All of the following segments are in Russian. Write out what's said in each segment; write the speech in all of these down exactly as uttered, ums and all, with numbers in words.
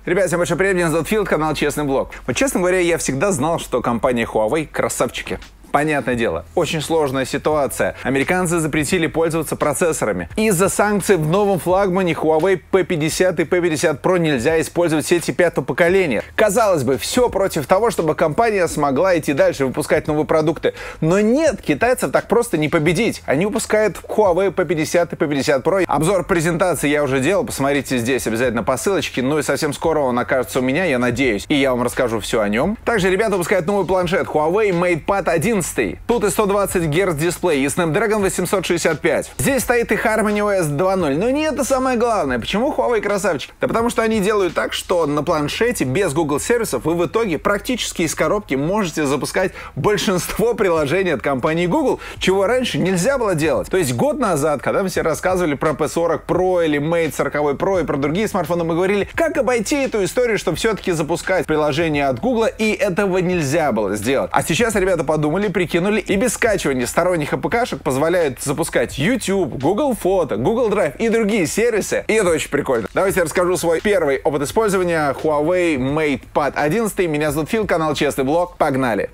Ребят, всем большой привет, меня зовут Фил, канал Честный Блог. Вот, честно говоря, я всегда знал, что компания Huawei красавчики. Понятное дело, очень сложная ситуация. Американцы запретили пользоваться процессорами. Из-за санкций в новом флагмане Huawei пи пятьдесят и пи пятьдесят про нельзя использовать сети пятого поколения. Казалось бы, все против того, чтобы компания смогла идти дальше, выпускать новые продукты. Но нет, китайцев так просто не победить. Они выпускают Huawei пи пятьдесят и пи пятьдесят про. Обзор презентации я уже делал, посмотрите здесь обязательно по ссылочке. Ну и совсем скоро он окажется у меня, я надеюсь. И я вам расскажу все о нем. Также ребята выпускают новый планшет Huawei MatePad одиннадцать. Тут и сто двадцать герц дисплей, и Snapdragon восемьсот шестьдесят пять. Здесь стоит и HarmonyOS два ноль. Но не это самое главное. Почему Huawei красавчик? Да потому что они делают так, что на планшете без Google сервисов вы в итоге практически из коробки можете запускать большинство приложений от компании Google, чего раньше нельзя было делать. То есть год назад, когда мы все рассказывали про пи сорок про или Mate сорок про и про другие смартфоны, мы говорили, как обойти эту историю, чтобы все-таки запускать приложения от Google, и этого нельзя было сделать. А сейчас ребята подумали, прикинули, и без скачивания сторонних АПКшек позволяют запускать YouTube, Google Фото, Google Drive и другие сервисы. И это очень прикольно. Давайте я расскажу свой первый опыт использования Huawei MatePad одиннадцать. Меня зовут Фил, канал Честный Блог. Погнали!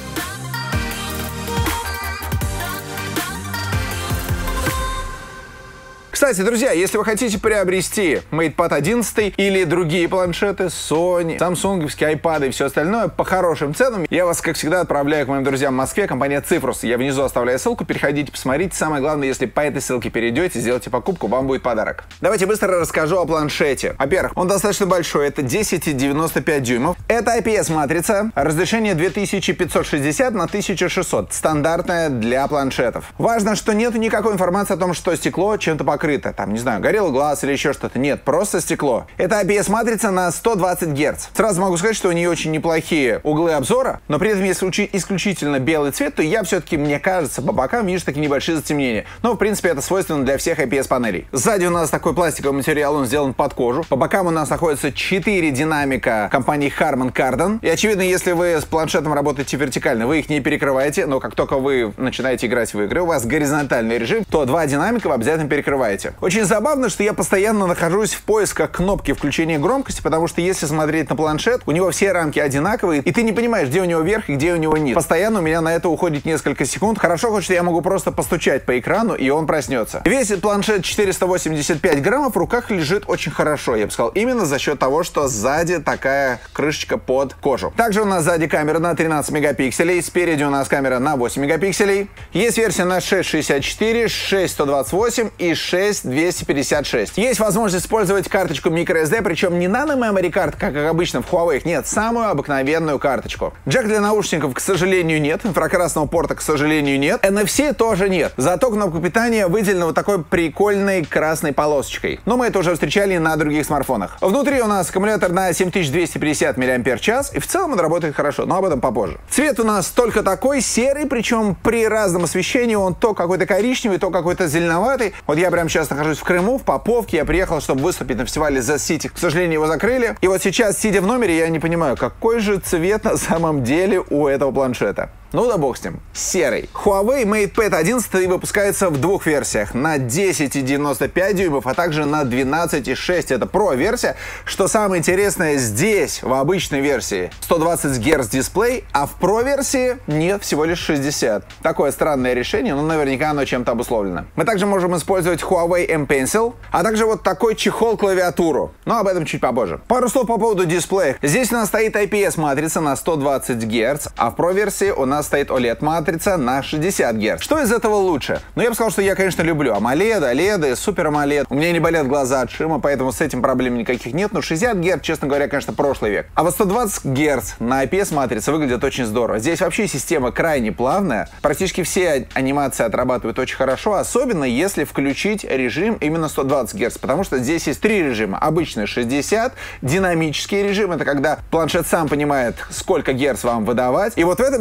Кстати, друзья, если вы хотите приобрести MatePad одиннадцать или другие планшеты, Sony, самсунговские, iPad и все остальное по хорошим ценам, я вас, как всегда, отправляю к моим друзьям в Москве, компания Цифрус. Я внизу оставляю ссылку, переходите, посмотрите. Самое главное, если по этой ссылке перейдете, сделайте покупку, вам будет подарок. Давайте быстро расскажу о планшете. Во-первых, он достаточно большой, это десять и девяносто пять дюймов. Это ай пи эс-матрица, разрешение две тысячи пятьсот шестьдесят на тысяча шестьсот, стандартная для планшетов. Важно, что нету никакой информации о том, что стекло чем-то покрыто. Там, не знаю, горел глаз или еще что-то. Нет, просто стекло. Это ай пи эс-матрица на сто двадцать герц. Сразу могу сказать, что у нее очень неплохие углы обзора, но при этом, если исключительно белый цвет, то я все-таки, мне кажется, по бокам вижу такие небольшие затемнения. Но, в принципе, это свойственно для всех ай пи эс-панелей. Сзади у нас такой пластиковый материал, он сделан под кожу. По бокам у нас находится четыре динамика компании Harman Kardon. И, очевидно, если вы с планшетом работаете вертикально, вы их не перекрываете, но как только вы начинаете играть в игры, у вас горизонтальный режим, то два динамика вы обязательно перекрываете. Очень забавно, что я постоянно нахожусь в поисках кнопки включения громкости, потому что если смотреть на планшет, у него все рамки одинаковые, и ты не понимаешь, где у него верх и где у него низ. Постоянно у меня на это уходит несколько секунд. Хорошо, хоть что я могу просто постучать по экрану, и он проснется. Весит планшет четыреста восемьдесят пять граммов, в руках лежит очень хорошо, я бы сказал, именно за счет того, что сзади такая крышечка под кожу. Также у нас сзади камера на тринадцать мегапикселей, спереди у нас камера на восемь мегапикселей. Есть версия на шесть шестьдесят четыре, шесть сто двадцать восемь и шесть двести пятьдесят шесть. Есть возможность использовать карточку microSD, причем не nano-memory карт, как обычно в Huawei, нет, самую обыкновенную карточку. Джек для наушников, к сожалению, нет, инфракрасного порта, к сожалению, нет, эн эф си тоже нет, зато кнопка питания выделена вот такой прикольной красной полосочкой. Но мы это уже встречали на других смартфонах. Внутри у нас аккумулятор на семь тысяч двести пятьдесят мАч, и в целом он работает хорошо, но об этом попозже. Цвет у нас только такой, серый, причем при разном освещении он то какой-то коричневый, то какой-то зеленоватый. Вот я прямо сейчас нахожусь в Крыму, в Поповке, я приехал, чтобы выступить на фестивале The City. К сожалению, его закрыли. И вот сейчас, сидя в номере, я не понимаю, какой же цвет на самом деле у этого планшета. Ну да бог с ним. Серый. Huawei MatePad одиннадцать выпускается в двух версиях. На десять и девяносто пять дюймов, а также на двенадцать и шесть. Это Pro-версия. Что самое интересное, здесь, в обычной версии, сто двадцать герц дисплей, а в Pro-версии нет, всего лишь шестьдесят. Такое странное решение, но наверняка оно чем-то обусловлено. Мы также можем использовать Huawei эм Pencil, а также вот такой чехол-клавиатуру. Но об этом чуть попозже. Пару слов по поводу дисплея. Здесь у нас стоит ай пи эс-матрица на сто двадцать герц, а в Pro-версии у нас стоит о лед-матрица на шестьдесят герц. Что из этого лучше? Ну, я бы сказал, что я, конечно, люблю AMOLED, OLED, Super AMOLED. У меня не болят глаза от шума, поэтому с этим проблем никаких нет. Но шестьдесят герц, честно говоря, конечно, прошлый век. А вот сто двадцать герц на ай пи эс-матрице выглядит очень здорово. Здесь вообще система крайне плавная. Практически все анимации отрабатывают очень хорошо, особенно если включить режим именно сто двадцать герц, потому что здесь есть три режима. Обычный шестьдесят, динамический режим, это когда планшет сам понимает, сколько герц вам выдавать. И вот в этом динамическом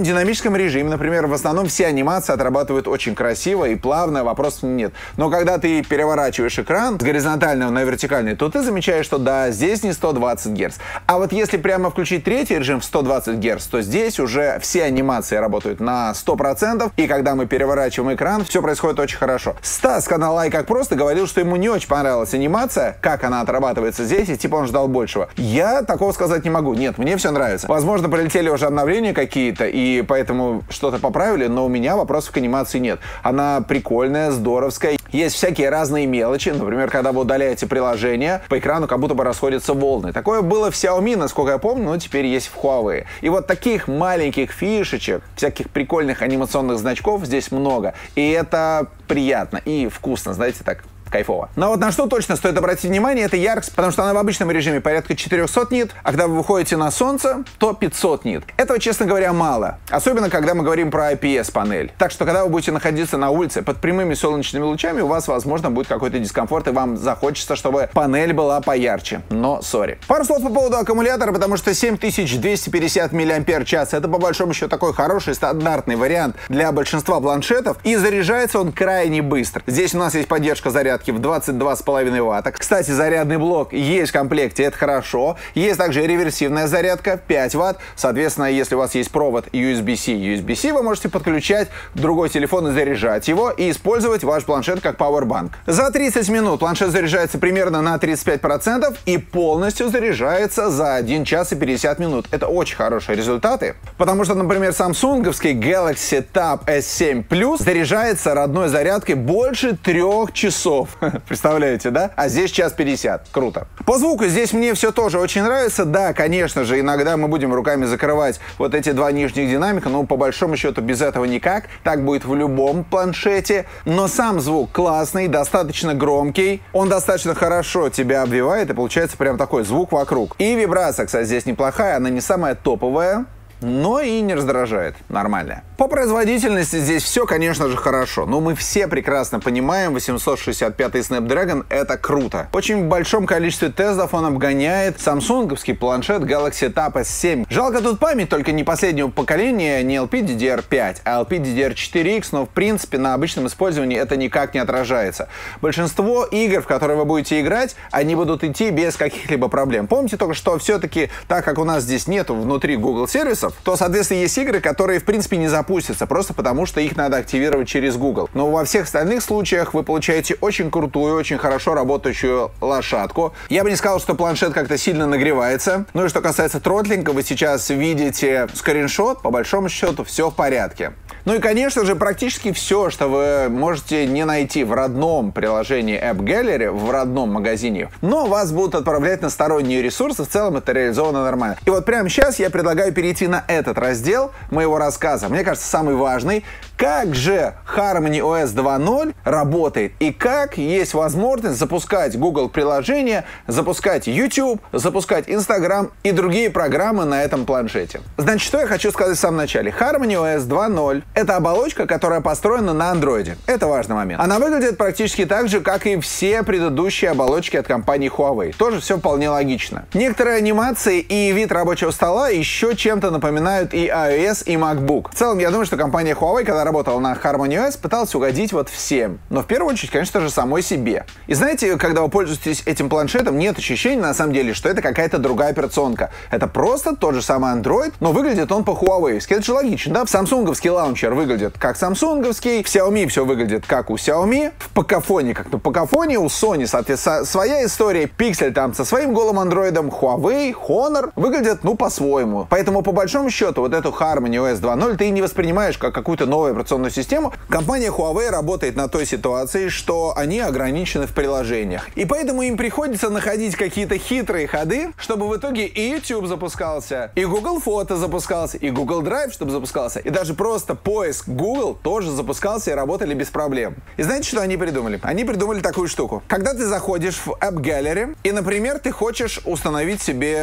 обычном режиме, например, в основном все анимации отрабатывают очень красиво и плавно, вопросов нет. Но когда ты переворачиваешь экран с горизонтального на вертикальный, то ты замечаешь, что да, здесь не сто двадцать герц. А вот если прямо включить третий режим в сто двадцать герц, то здесь уже все анимации работают на сто процентов, и когда мы переворачиваем экран, все происходит очень хорошо. Стас с канала Ай Как Просто говорил, что ему не очень понравилась анимация, как она отрабатывается здесь, и типа он ждал большего. Я такого сказать не могу. Нет, мне все нравится. Возможно, полетели уже обновления какие-то, и поэтому что-то поправили, но у меня вопросов к анимации нет. Она прикольная, здоровская. Есть всякие разные мелочи. Например, когда вы удаляете приложение, по экрану как будто бы расходятся волны. Такое было в Xiaomi, насколько я помню, но теперь есть в Huawei. И вот таких маленьких фишечек, всяких прикольных анимационных значков здесь много. И это приятно и вкусно, знаете, так кайфово. Но вот на что точно стоит обратить внимание, это яркость, потому что она в обычном режиме порядка четырехсот нит, а когда вы выходите на солнце, то пятьсот нит. Этого, честно говоря, мало. Особенно, когда мы говорим про ай пи эс-панель. Так что, когда вы будете находиться на улице под прямыми солнечными лучами, у вас, возможно, будет какой-то дискомфорт, и вам захочется, чтобы панель была поярче. Но, сори. Пару слов по поводу аккумулятора, потому что семь тысяч двести пятьдесят миллиампер-час это, по большому счету, такой хороший стандартный вариант для большинства планшетов, и заряжается он крайне быстро. Здесь у нас есть поддержка зарядки в двадцать два с половиной ватта. Кстати, зарядный блок есть в комплекте, это хорошо. Есть также реверсивная зарядка пять ватт. Соответственно, если у вас есть провод ю эс би-C, ю эс би-C, вы можете подключать другой телефон и заряжать его, и использовать ваш планшет как пауэрбанк. За тридцать минут планшет заряжается примерно на тридцать пять процентов и полностью заряжается за один час и пятьдесят минут. Это очень хорошие результаты, потому что, например, самсунговский Galaxy Tab эс семь плюс заряжается родной зарядкой больше трех часов. Представляете, да? А здесь час пятьдесят. Круто. По звуку здесь мне все тоже очень нравится. Да, конечно же, иногда мы будем руками закрывать вот эти два нижних динамика, но по большому счету без этого никак. Так будет в любом планшете. Но сам звук классный, достаточно громкий. Он достаточно хорошо тебя обвивает, и получается прям такой звук вокруг. И вибрация, кстати, здесь неплохая. Она не самая топовая, но и не раздражает. Нормальная. По производительности здесь все, конечно же, хорошо. Но мы все прекрасно понимаем, восемьсот шестьдесят пятый Snapdragon — это круто. В очень большом количестве тестов он обгоняет самсунговский планшет Galaxy Tab эс семь. Жалко тут память только не последнего поколения, не эл пи ди ди ар пять, а эл пи ди ди ар четыре икс, но в принципе на обычном использовании это никак не отражается. Большинство игр, в которые вы будете играть, они будут идти без каких-либо проблем. Помните только, что все-таки, так как у нас здесь нету внутри Google сервисов, то, соответственно, есть игры, которые в принципе не запустятся. Запустятся, просто потому что их надо активировать через Google. Но во всех остальных случаях вы получаете очень крутую, очень хорошо работающую лошадку. Я бы не сказал, что планшет как-то сильно нагревается. Ну и что касается тротлинга, вы сейчас видите скриншот, по большому счету все в порядке. Ну и, конечно же, практически все, что вы можете не найти в родном приложении App Gallery, в родном магазине, но вас будут отправлять на сторонние ресурсы, в целом это реализовано нормально. И вот прямо сейчас я предлагаю перейти на этот раздел моего рассказа. Мне кажется, самый важный, как же Harmony о эс два ноль работает и как есть возможность запускать Google приложения, запускать YouTube, запускать Instagram и другие программы на этом планшете. Значит, что я хочу сказать в самом начале. Harmony о эс два ноль — это оболочка, которая построена на Android. Это важный момент. Она выглядит практически так же, как и все предыдущие оболочки от компании Huawei. Тоже все вполне логично. Некоторые анимации и вид рабочего стола еще чем-то напоминают и iOS, и MacBook. В целом, я думаю, что компания Huawei, когда работала на Harmony о эс, пыталась угодить вот всем. Но в первую очередь, конечно же, самой себе. И знаете, когда вы пользуетесь этим планшетом, нет ощущения, на самом деле, что это какая-то другая операционка. Это просто тот же самый Android, но выглядит он по-хуавеевски. Это же логично, да? В самсунговский лаунчер выглядит как самсунговский, в Xiaomi все выглядит как у Xiaomi, в Pocophone как на Pocophone, у Sony, соответственно, своя история, Pixel там со своим голым андроидом, Huawei, Honor выглядят, ну, по-своему. Поэтому, по большому счету, вот эту Harmony о эс два ноль ты не воспринимаешь как какую-то новую операционную систему. Компания Huawei работает на той ситуации, что они ограничены в приложениях. И поэтому им приходится находить какие-то хитрые ходы, чтобы в итоге и YouTube запускался, и Google Фото запускался, и Google Drive, чтобы запускался, и даже просто поиск Google тоже запускался и работали без проблем. И знаете, что они придумали? Они придумали такую штуку. Когда ты заходишь в App Gallery, и, например, ты хочешь установить себе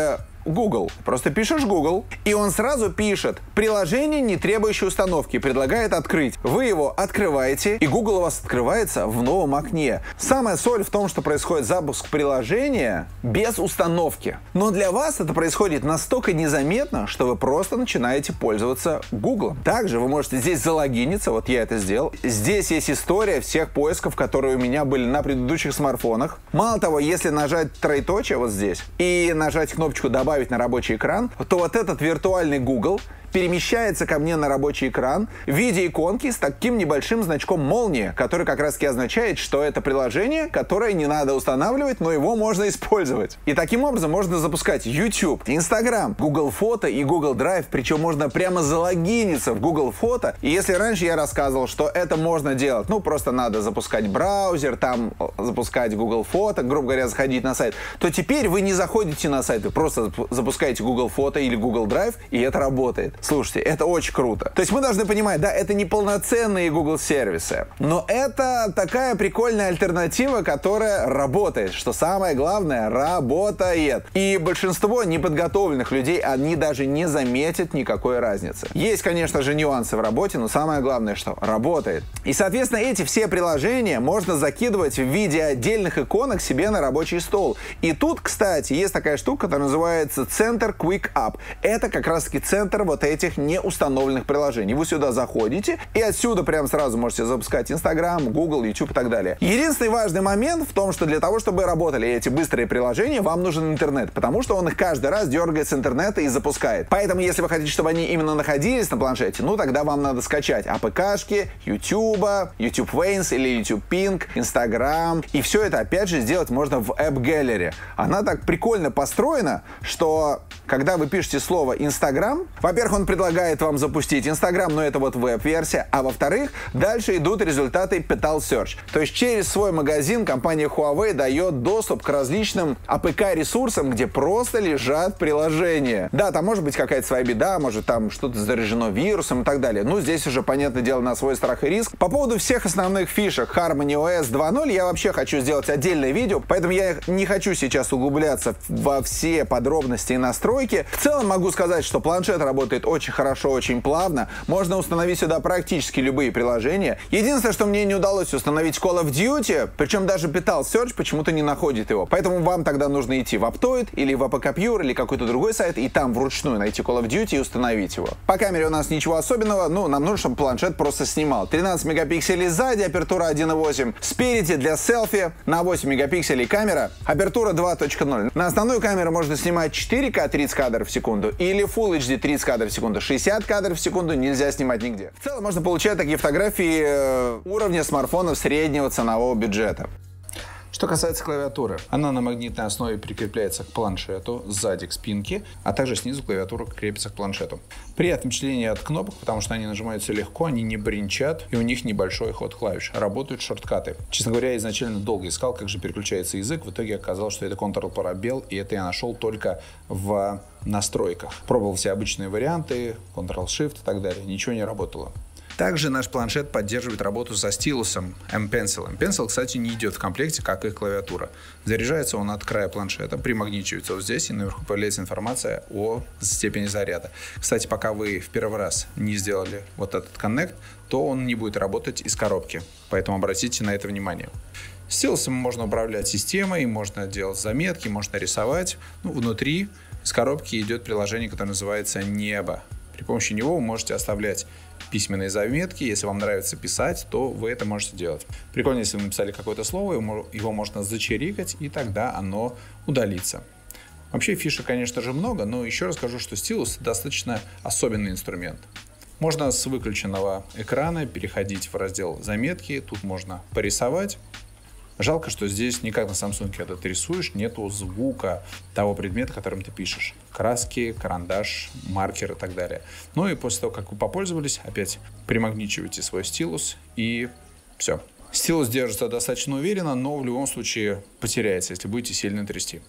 Google. Просто пишешь Google, и он сразу пишет приложение, не требующее установки, предлагает открыть. Вы его открываете, и Google у вас открывается в новом окне. Самая соль в том, что происходит запуск приложения без установки. Но для вас это происходит настолько незаметно, что вы просто начинаете пользоваться Google. Также вы можете здесь залогиниться, вот я это сделал. Здесь есть история всех поисков, которые у меня были на предыдущих смартфонах. Мало того, если нажать троеточие вот здесь и нажать кнопочку «Добавить на рабочий экран», то вот этот виртуальный Google перемещается ко мне на рабочий экран в виде иконки с таким небольшим значком молнии, который как раз таки означает, что это приложение, которое не надо устанавливать, но его можно использовать. И таким образом можно запускать YouTube, Instagram, Google Фото и Google Drive, причем можно прямо залогиниться в Google Фото. И если раньше я рассказывал, что это можно делать, ну просто надо запускать браузер, там запускать Google Фото, грубо говоря, заходить на сайт, то теперь вы не заходите на сайт, вы просто запускаете Google Фото или Google Drive, и это работает. Слушайте, это очень круто. То есть мы должны понимать, да, это не полноценные Google сервисы, но это такая прикольная альтернатива, которая работает, что самое главное, работает. И большинство неподготовленных людей, они даже не заметят никакой разницы. Есть, конечно же, нюансы в работе, но самое главное, что работает. И, соответственно, эти все приложения можно закидывать в виде отдельных иконок себе на рабочий стол. И тут, кстати, есть такая штука, которая называется Center Quick App. Это как раз-таки центр вот этих этих неустановленных приложений. Вы сюда заходите, и отсюда прям сразу можете запускать Instagram, Google, YouTube и так далее. Единственный важный момент в том, что для того, чтобы работали эти быстрые приложения, вам нужен интернет, потому что он их каждый раз дергает с интернета и запускает. Поэтому, если вы хотите, чтобы они именно находились на планшете, ну тогда вам надо скачать АПКшки YouTube, YouTube Vanes или YouTube Ping, Instagram. И все это, опять же, сделать можно в App Gallery. Она так прикольно построена, что когда вы пишете слово Instagram, во-первых, он предлагает вам запустить Instagram, но это вот веб-версия, а во-вторых, дальше идут результаты Petal Search. То есть через свой магазин компания Huawei дает доступ к различным АПК-ресурсам, где просто лежат приложения. Да, там может быть какая-то своя беда, может там что-то заражено вирусом и так далее. Ну, здесь уже, понятное дело, на свой страх и риск. По поводу всех основных фишек HarmonyOS два ноль я вообще хочу сделать отдельное видео, поэтому я не хочу сейчас углубляться во все подробности и настройки. В целом могу сказать, что планшет работает очень хорошо, очень плавно. Можно установить сюда практически любые приложения. Единственное, что мне не удалось установить Call of Duty, причем даже Petal Search почему-то не находит его. Поэтому вам тогда нужно идти в Aptoide или в APKpure или какой-то другой сайт и там вручную найти Call of Duty и установить его. По камере у нас ничего особенного, ну, нам нужно, чтобы планшет просто снимал. тринадцать мегапикселей сзади, апертура один и восемь. Спереди для селфи на восемь мегапикселей камера, апертура два точка ноль. На основную камеру можно снимать четыре ка тридцать кадров в секунду или Full эйч ди тридцать кадров в секунду. шестьдесят кадров в секунду нельзя снимать нигде. В целом можно получать такие фотографии э, уровня смартфонов среднего ценового бюджета. Что касается клавиатуры, она на магнитной основе прикрепляется к планшету, сзади к спинке, а также снизу клавиатура крепится к планшету. Приятное впечатление от кнопок, потому что они нажимаются легко, они не бренчат, и у них небольшой ход клавиш. Работают шорткаты. Честно говоря, я изначально долго искал, как же переключается язык. В итоге оказалось, что это Ctrl-пробел, и это я нашел только в настройках. Пробовал все обычные варианты, Ctrl-Shift и так далее. Ничего не работало. Также наш планшет поддерживает работу со стилусом M-Pencil. M-Pencil, кстати, не идет в комплекте, как и клавиатура. Заряжается он от края планшета, примагничивается вот здесь, и наверху появляется информация о степени заряда. Кстати, пока вы в первый раз не сделали вот этот коннект, то он не будет работать из коробки. Поэтому обратите на это внимание. Стилусом можно управлять системой, можно делать заметки, можно рисовать. Ну, внутри из коробки идет приложение, которое называется «Небо». При помощи него вы можете оставлять письменные заметки. Если вам нравится писать, то вы это можете делать. Прикольно, если вы написали какое-то слово, его можно зачирикать, и тогда оно удалится. Вообще фишек, конечно же, много, но еще раз скажу, что стилус достаточно особенный инструмент. Можно с выключенного экрана переходить в раздел «Заметки». Тут можно порисовать. Жалко, что здесь не как на Samsung, когда ты рисуешь, нету звука того предмета, которым ты пишешь. Краски, карандаш, маркер и так далее. Ну и после того, как вы попользовались, опять примагничиваете свой стилус и все. Стилус держится достаточно уверенно, но в любом случае потеряется, если будете сильно трясти.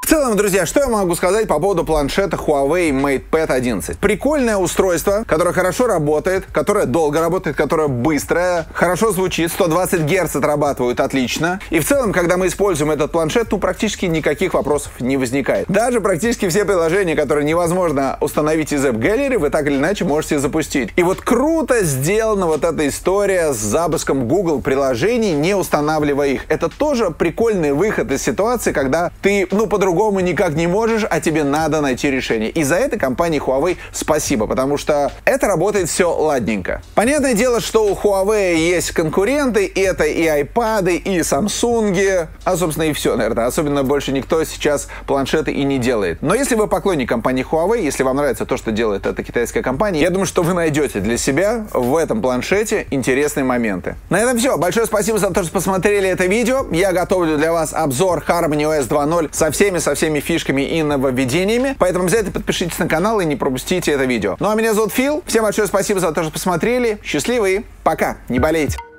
В целом, друзья, что я могу сказать по поводу планшета Huawei MatePad одиннадцать? Прикольное устройство, которое хорошо работает, которое долго работает, которое быстрое, хорошо звучит, сто двадцать герц отрабатывают отлично. И в целом, когда мы используем этот планшет, ну, практически никаких вопросов не возникает. Даже практически все приложения, которые невозможно установить из App Gallery, вы так или иначе можете запустить. И вот круто сделана вот эта история с запуском Google приложений, не устанавливая их. Это тоже прикольный выход из ситуации, когда ты, ну, по-другому никак не можешь, а тебе надо найти решение. И за это компании Huawei спасибо, потому что это работает все ладненько. Понятное дело, что у Huawei есть конкуренты, и это и iPad, и Samsung, а, собственно, и все, наверное. Особенно больше никто сейчас планшеты и не делает. Но если вы поклонник компании Huawei, если вам нравится то, что делает эта китайская компания, я думаю, что вы найдете для себя в этом планшете интересные моменты. На этом все. Большое спасибо за то, что посмотрели это видео. Я готовлю для вас обзор HarmonyOS два ноль со всеми со всеми фишками и нововведениями. Поэтому обязательно подпишитесь на канал и не пропустите это видео. Ну а меня зовут Фил. Всем большое спасибо за то, что посмотрели. Счастливы и пока. Не болейте.